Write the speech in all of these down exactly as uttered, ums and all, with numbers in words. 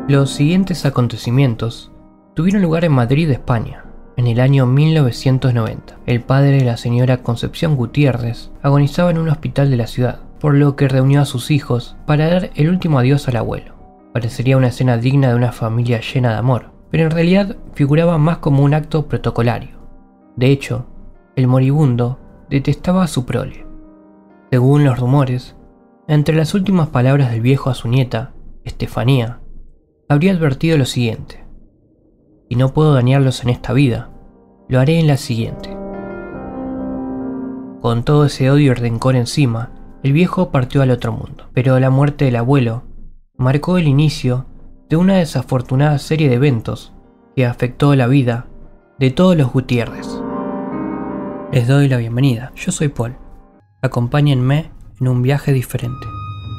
Los siguientes acontecimientos tuvieron lugar en Madrid, España, en el año mil novecientos noventa. El padre de la señora Concepción Gutiérrez agonizaba en un hospital de la ciudad, por lo que reunió a sus hijos para dar el último adiós al abuelo. Parecería una escena digna de una familia llena de amor, pero en realidad figuraba más como un acto protocolario. De hecho, el moribundo detestaba a su prole. Según los rumores, entre las últimas palabras del viejo a su nieta, Estefanía, habría advertido lo siguiente: si no puedo dañarlos en esta vida, lo haré en la siguiente. Con todo ese odio y rencor encima, el viejo partió al otro mundo, pero la muerte del abuelo marcó el inicio de una desafortunada serie de eventos que afectó la vida de todos los Gutiérrez. Les doy la bienvenida, yo soy Paul. Acompáñenme en un viaje diferente.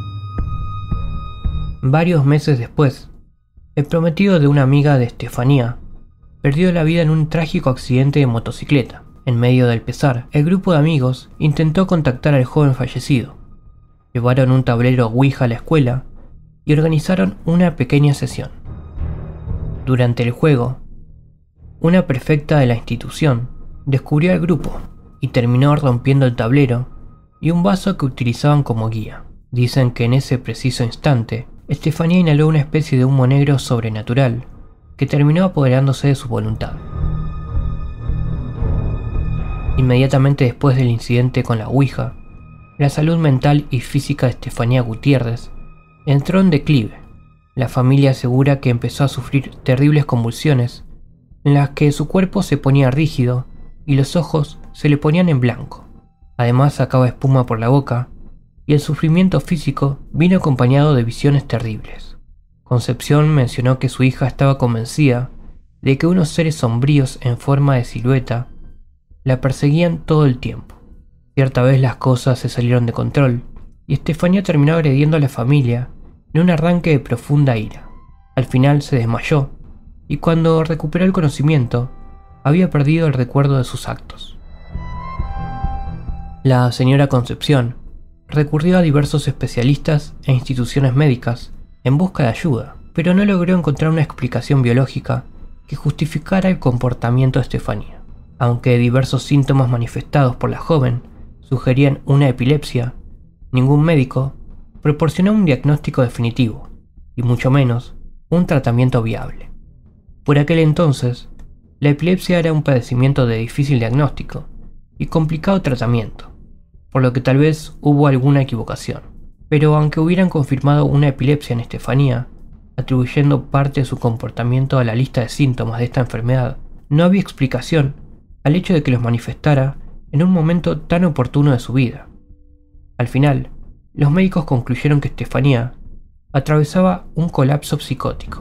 Varios meses después, el prometido de una amiga de Estefanía perdió la vida en un trágico accidente de motocicleta. En medio del pesar, el grupo de amigos intentó contactar al joven fallecido. Llevaron un tablero Ouija a la escuela y organizaron una pequeña sesión. Durante el juego, una prefecta de la institución descubrió al grupo y terminó rompiendo el tablero y un vaso que utilizaban como guía. Dicen que en ese preciso instante, Estefanía inhaló una especie de humo negro sobrenatural que terminó apoderándose de su voluntad. Inmediatamente después del incidente con la Ouija, la salud mental y física de Estefanía Gutiérrez entró en declive. La familia asegura que empezó a sufrir terribles convulsiones en las que su cuerpo se ponía rígido y los ojos se le ponían en blanco. Además sacaba espuma por la boca y el sufrimiento físico vino acompañado de visiones terribles. Concepción mencionó que su hija estaba convencida de que unos seres sombríos en forma de silueta la perseguían todo el tiempo. Cierta vez las cosas se salieron de control y Estefanía terminó agrediendo a la familia en un arranque de profunda ira. Al final se desmayó y cuando recuperó el conocimiento había perdido el recuerdo de sus actos. La señora Concepción recurrió a diversos especialistas e instituciones médicas en busca de ayuda, pero no logró encontrar una explicación biológica que justificara el comportamiento de Estefanía. Aunque diversos síntomas manifestados por la joven sugerían una epilepsia, ningún médico proporcionó un diagnóstico definitivo, y mucho menos un tratamiento viable. Por aquel entonces, la epilepsia era un padecimiento de difícil diagnóstico y complicado tratamiento, por lo que tal vez hubo alguna equivocación. Pero aunque hubieran confirmado una epilepsia en Estefanía, atribuyendo parte de su comportamiento a la lista de síntomas de esta enfermedad, no había explicación al hecho de que los manifestara en un momento tan oportuno de su vida. Al final, los médicos concluyeron que Estefanía atravesaba un colapso psicótico.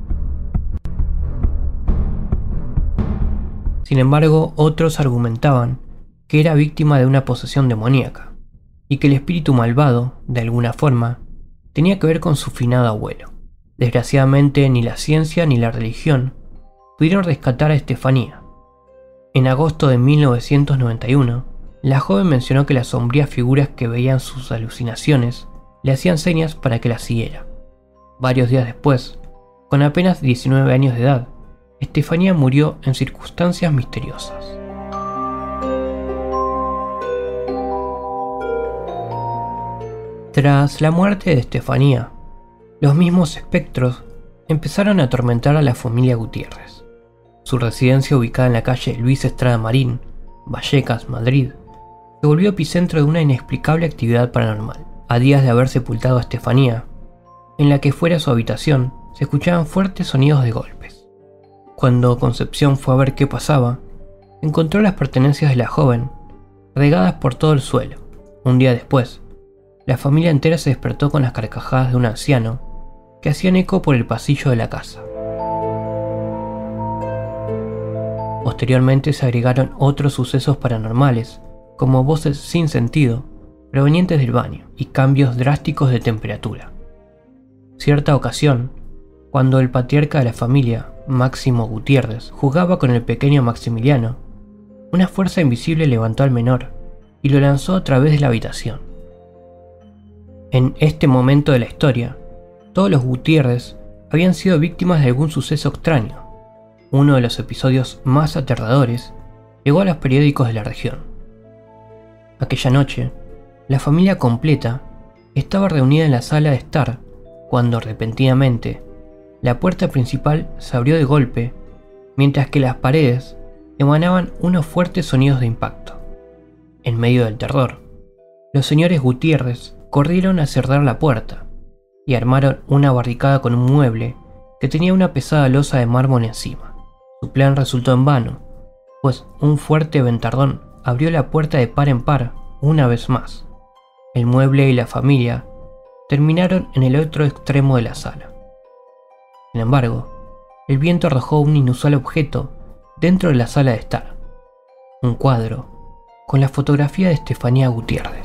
Sin embargo, otros argumentaban que era víctima de una posesión demoníaca, y que el espíritu malvado, de alguna forma, tenía que ver con su finado abuelo. Desgraciadamente, ni la ciencia ni la religión pudieron rescatar a Estefanía. En agosto de mil novecientos noventa y uno, la joven mencionó que las sombrías figuras que veían sus alucinaciones le hacían señas para que la siguiera. Varios días después, con apenas diecinueve años de edad, Estefanía murió en circunstancias misteriosas. Tras la muerte de Estefanía, los mismos espectros empezaron a atormentar a la familia Gutiérrez. Su residencia, ubicada en la calle Luis Estrada Marín, Vallecas, Madrid, se volvió epicentro de una inexplicable actividad paranormal. A días de haber sepultado a Estefanía, en la que fuera su habitación, se escuchaban fuertes sonidos de golpes. Cuando Concepción fue a ver qué pasaba, encontró las pertenencias de la joven regadas por todo el suelo. Un día después, la familia entera se despertó con las carcajadas de un anciano que hacían eco por el pasillo de la casa. Posteriormente se agregaron otros sucesos paranormales, como voces sin sentido provenientes del baño y cambios drásticos de temperatura. Cierta ocasión, cuando el patriarca de la familia, Máximo Gutiérrez, jugaba con el pequeño Maximiliano, una fuerza invisible levantó al menor y lo lanzó a través de la habitación. En este momento de la historia, todos los Gutiérrez habían sido víctimas de algún suceso extraño. Uno de los episodios más aterradores llegó a los periódicos de la región. Aquella noche, la familia completa estaba reunida en la sala de estar cuando repentinamente la puerta principal se abrió de golpe, mientras que las paredes emanaban unos fuertes sonidos de impacto. En medio del terror, los señores Gutiérrez corrieron a cerrar la puerta y armaron una barricada con un mueble que tenía una pesada losa de mármol encima. Su plan resultó en vano, pues un fuerte ventardón abrió la puerta de par en par una vez más. El mueble y la familia terminaron en el otro extremo de la sala. Sin embargo, el viento arrojó un inusual objeto dentro de la sala de estar: un cuadro con la fotografía de Estefanía Gutiérrez.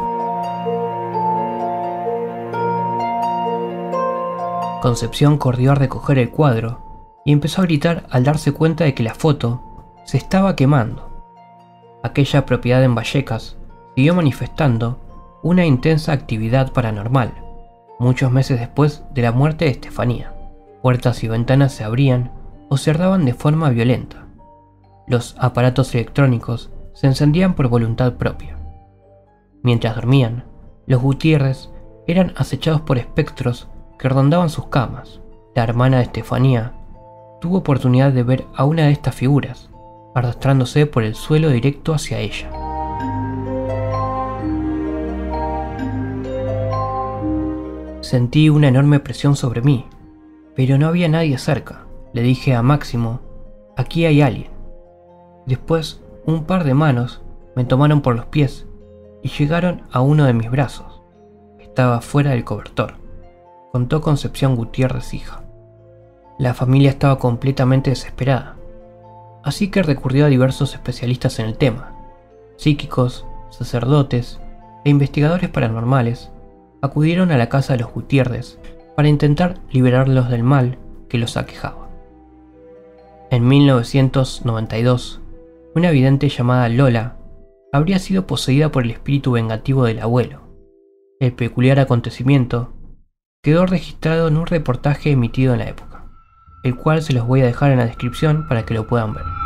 Concepción corrió a recoger el cuadro y empezó a gritar al darse cuenta de que la foto se estaba quemando. Aquella propiedad en Vallecas siguió manifestando una intensa actividad paranormal, muchos meses después de la muerte de Estefanía. Puertas y ventanas se abrían o cerraban de forma violenta. Los aparatos electrónicos se encendían por voluntad propia. Mientras dormían, los Gutiérrez eran acechados por espectros que rondaban sus camas. La hermana de Estefanía tuvo oportunidad de ver a una de estas figuras, arrastrándose por el suelo directo hacia ella. Sentí una enorme presión sobre mí, pero no había nadie cerca. Le dije a Máximo: aquí hay alguien. Después, un par de manos me tomaron por los pies y llegaron a uno de mis brazos. Estaba fuera del cobertor, contó Concepción Gutiérrez, hija. La familia estaba completamente desesperada, así que recurrió a diversos especialistas en el tema. Psíquicos, sacerdotes e investigadores paranormales acudieron a la casa de los Gutiérrez para intentar liberarlos del mal que los aquejaba. En mil novecientos noventa y dos, una vidente llamada Lola habría sido poseída por el espíritu vengativo del abuelo. El peculiar acontecimiento quedó registrado en un reportaje emitido en la época, el cual se los voy a dejar en la descripción para que lo puedan ver.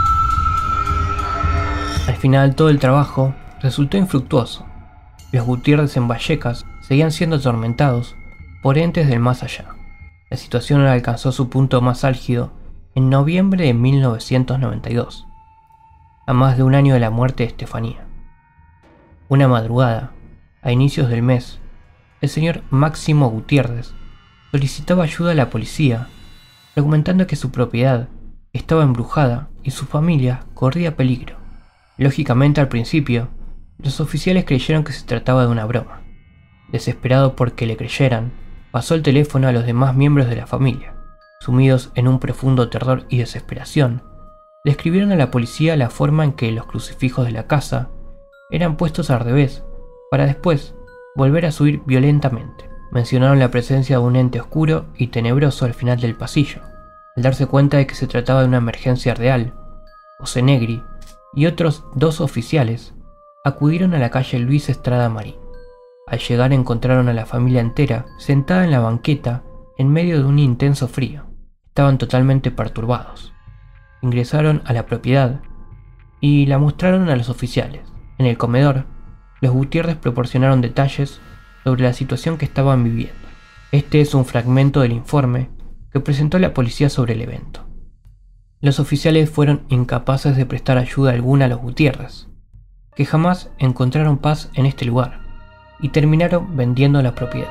Al final, todo el trabajo resultó infructuoso. Los Gutiérrez en Vallecas seguían siendo atormentados por entes del más allá. La situación alcanzó su punto más álgido en noviembre de mil novecientos noventa y dos, a más de un año de la muerte de Estefanía. Una madrugada, a inicios del mes, el señor Máximo Gutiérrez solicitaba ayuda a la policía, argumentando que su propiedad estaba embrujada y su familia corría peligro. Lógicamente, al principio, los oficiales creyeron que se trataba de una broma. Desesperado por que le creyeran, pasó el teléfono a los demás miembros de la familia. Sumidos en un profundo terror y desesperación, le escribieron a la policía la forma en que los crucifijos de la casa eran puestos al revés, para después volver a subir violentamente. Mencionaron la presencia de un ente oscuro y tenebroso al final del pasillo. Al darse cuenta de que se trataba de una emergencia real, José Negri y otros dos oficiales acudieron a la calle Luis Estrada Marín. Al llegar encontraron a la familia entera sentada en la banqueta en medio de un intenso frío. Estaban totalmente perturbados. Ingresaron a la propiedad y la mostraron a los oficiales. En el comedor, los Gutiérrez proporcionaron detalles sobre la situación que estaban viviendo. Este es un fragmento del informe que presentó la policía sobre el evento. Los oficiales fueron incapaces de prestar ayuda alguna a los Gutiérrez, que jamás encontraron paz en este lugar y terminaron vendiendo la propiedad.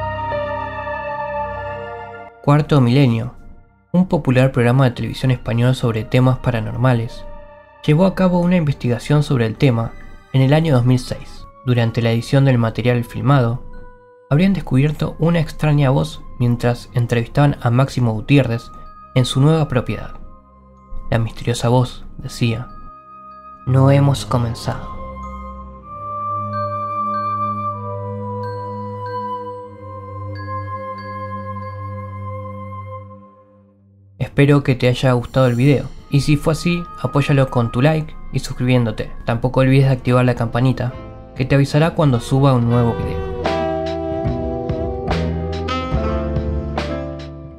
Cuarto Milenio, un popular programa de televisión español sobre temas paranormales, llevó a cabo una investigación sobre el tema en el año dos mil seis. Durante la edición del material filmado, habrían descubierto una extraña voz mientras entrevistaban a Máximo Gutiérrez en su nueva propiedad. La misteriosa voz decía: "No hemos comenzado". Espero que te haya gustado el video, y si fue así, apóyalo con tu like y suscribiéndote. Tampoco olvides de activar la campanita, que te avisará cuando suba un nuevo video.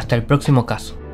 Hasta el próximo caso.